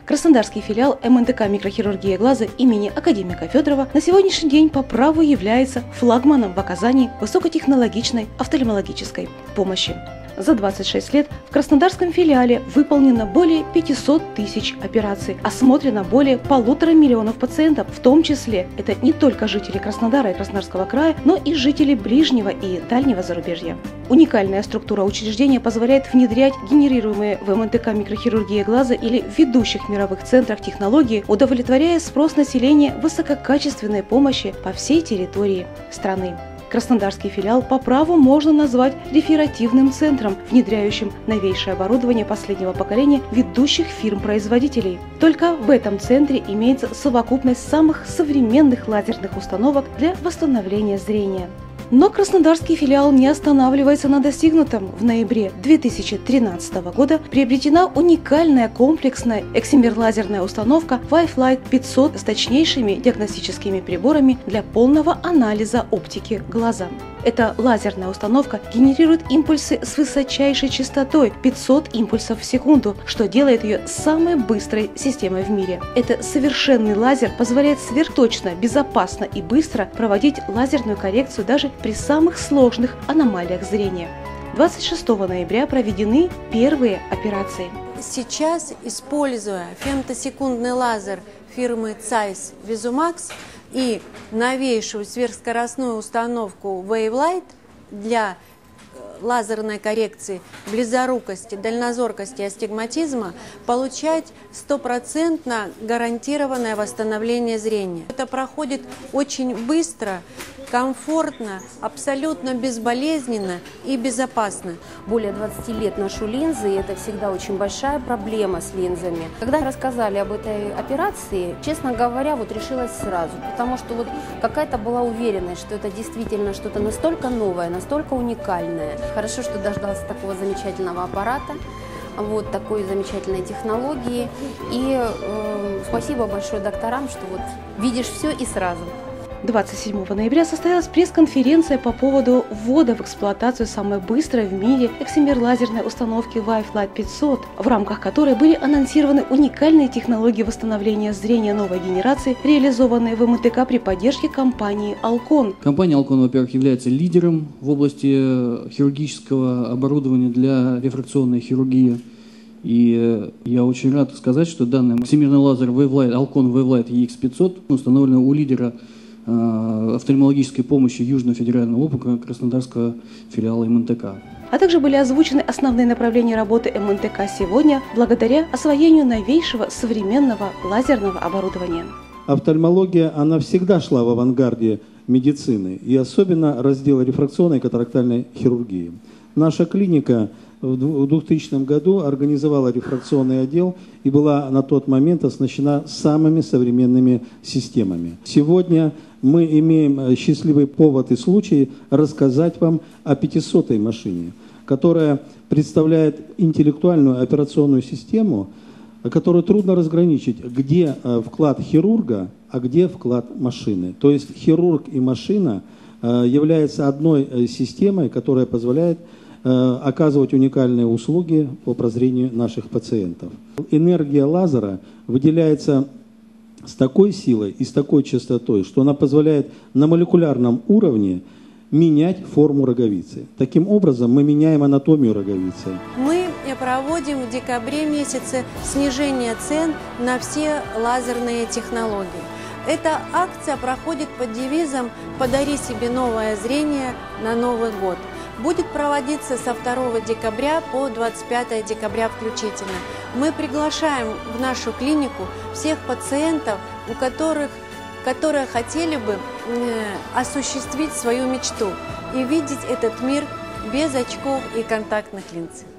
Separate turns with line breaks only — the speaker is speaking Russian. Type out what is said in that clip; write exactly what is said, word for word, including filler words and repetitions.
Краснодарский филиал эм эн тэ ка «Микрохирургия глаза» имени академика Федорова на сегодняшний день по праву является флагманом в оказании высокотехнологичной офтальмологической помощи. За двадцать шесть лет в краснодарском филиале выполнено более пятисот тысяч операций, осмотрено более полутора миллионов пациентов, в том числе это не только жители Краснодара и Краснодарского края, но и жители ближнего и дальнего зарубежья. Уникальная структура учреждения позволяет внедрять генерируемые в эм эн тэ ка «Микрохирургия глаза» или в ведущих мировых центрах технологии, удовлетворяя спрос населения высококачественной помощи по всей территории страны. Краснодарский филиал по праву можно назвать реферативным центром, внедряющим новейшее оборудование последнего поколения ведущих фирм-производителей. Только в этом центре имеется совокупность самых современных лазерных установок для восстановления зрения. Но краснодарский филиал не останавливается на достигнутом. В ноябре две тысячи тринадцатого года приобретена уникальная комплексная эксимерлазерная установка Wi-Fi пятьсот с точнейшими диагностическими приборами для полного анализа оптики глаза. Эта лазерная установка генерирует импульсы с высочайшей частотой пятьсот импульсов в секунду, что делает ее самой быстрой системой в мире. Это совершенный лазер позволяет сверхточно, безопасно и быстро проводить лазерную коррекцию даже при самых сложных аномалиях зрения. двадцать шестого ноября проведены первые операции.
Сейчас, используя фемтосекундный лазер фирмы Zeiss Vizumax и новейшую сверхскоростную установку Wavelight для лазерной коррекции близорукости, дальнозоркости и астигматизма, получать стопроцентно гарантированное восстановление зрения. Это проходит очень быстро, комфортно, абсолютно безболезненно и безопасно.
Более двадцати лет ношу линзы, и это всегда очень большая проблема с линзами. Когда рассказали об этой операции, честно говоря, вот решилась сразу, потому что вот какая-то была уверенность, что это действительно что-то настолько новое, настолько уникальное. Хорошо, что дождался такого замечательного аппарата, вот такой замечательной технологии. И э, спасибо большое докторам, что вот видишь все и сразу.
двадцать седьмого ноября состоялась пресс-конференция по поводу ввода в эксплуатацию самой быстрой в мире эксимерлазерной установки Wi-Fi пятьсот, в рамках которой были анонсированы уникальные технологии восстановления зрения новой генерации, реализованные в эм эн тэ ка при поддержке компании Alcon.
Компания Alcon, во-первых, является лидером в области хирургического оборудования для рефракционной хирургии. И я очень рад сказать, что данный всемирный лазер Wavelight, Alcon Wavelight и икс пятьсот установлен у лидера офтальмологической помощи Южного федерального округа Краснодарского филиала эм эн тэ ка.
А также были озвучены основные направления работы эм эн тэ ка сегодня благодаря освоению новейшего современного лазерного оборудования.
Офтальмология, она всегда шла в авангарде медицины, и особенно раздела рефракционной и катарактальной хирургии. Наша клиника в двухтысячном году организовала рефракционный отдел и была на тот момент оснащена самыми современными системами. Сегодня мы имеем счастливый повод и случай рассказать вам о пятисотой машине, которая представляет интеллектуальную операционную систему, которую трудно разграничить, где вклад хирурга, а где вклад машины. То есть хирург и машина являются одной системой, которая позволяет оказывать уникальные услуги по прозрению наших пациентов. Энергия лазера выделяется с такой силой и с такой частотой, что она позволяет на молекулярном уровне менять форму роговицы. Таким образом, мы меняем анатомию роговицы.
Мы проводим в декабре месяце снижение цен на все лазерные технологии. Эта акция проходит под девизом «Подари себе новое зрение на Новый год». Будет проводиться со второго декабря по двадцать пятое декабря включительно. Мы приглашаем в нашу клинику всех пациентов, у которых, которые хотели бы осуществить свою мечту и видеть этот мир без очков и контактных линз.